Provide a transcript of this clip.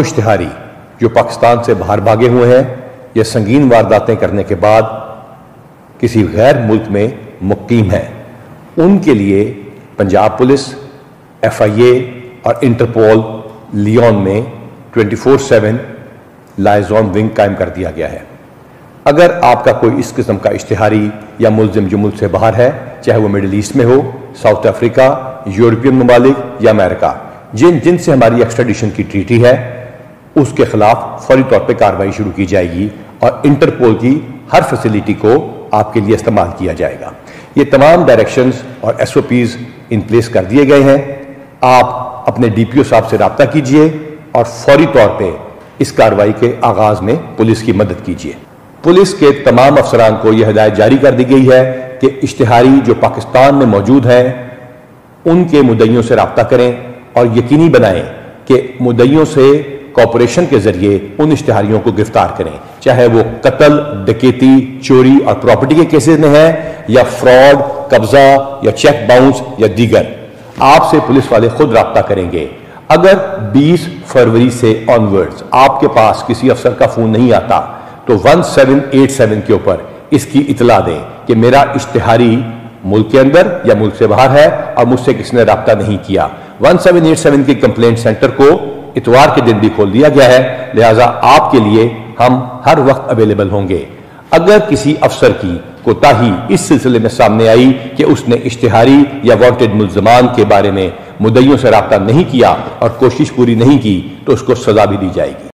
اشتہاری جو پاکستان سے باہر بھاگے ہوئے ہیں یا سنگین وارداتیں کرنے کے بعد کسی غیر ملک میں مقیم ہیں، ان کے لیے پنجاب پولیس، FIA اور انٹرپول لیون میں 24/7 لائزون ونگ قائم کر دیا گیا ہے۔ اگر آپ کا کوئی اس قسم کا اشتہاری یا ملزم جو ملک سے باہر ہے، چاہے وہ مڈل ایسٹ میں ہو، ساؤتھ افریقہ، یورپین ممالک یا امریکہ، جن سے ہماری ایکسٹریڈیشن کی ٹریٹی ہے، اس کے خلاف فوری طور پہ کارروائی شروع کی جائے گی اور انٹرپول کی ہر فیسلٹی کو آپ کے لیے استعمال کیا جائے گا۔ یہ تمام ڈائریکشنز اور SOPs ان پلیس کر دیے گئے ہیں۔ آپ اپنے DPO صاحب سے رابطہ کیجئے اور فوری طور پہ اس کارروائی کے آغاز میں پولیس کی مدد کیجئے۔ پولیس کے تمام افسران کو یہ ہدایت جاری کر دی گئی ہے کہ اشتہاری جو پاکستان میں موجود ہیں ان کے مدعیوں سے رابطہ کریں اور یقینی بنائیں کہ مدعیوں سے کوپریشن کے ذریعے ان اشتہاریوں کو گرفتار کریں، چاہے وہ قتل، ڈکیتی، چوری اور پراپرٹی کے کیسز میں ہیں یا فراڈ، قبضہ یا چیک باؤنس یا دیگر۔ آپ سے پولیس والے خود رابطہ کریں گے۔ اگر 20 فروری سے آنورڈز آپ کے پاس کسی افسر کا فون نہیں آتا تو 1787 کے اوپر اس کی اطلاع دیں کہ میرا اشتہاری ملک کے اندر یا ملک سے باہر ہے اور مجھ سے کسی نے رابطہ نہیں کیا۔ 1787 کی کمپلینٹ سینٹر کو اتوار کے دن بھی کھول دیا گیا ہے، لہٰذا آپ کے لیے ہم ہر وقت اویلیبل ہوں گے۔ اگر کسی افسر کی کوتاہی اس سلسلے میں سامنے آئی کہ اس نے اشتہاری یا وانٹڈ ملزمان کے بارے میں مدعیوں سے رابطہ نہیں کیا اور کوشش پوری نہیں کی تو اس کو سزا بھی دی جائے گی۔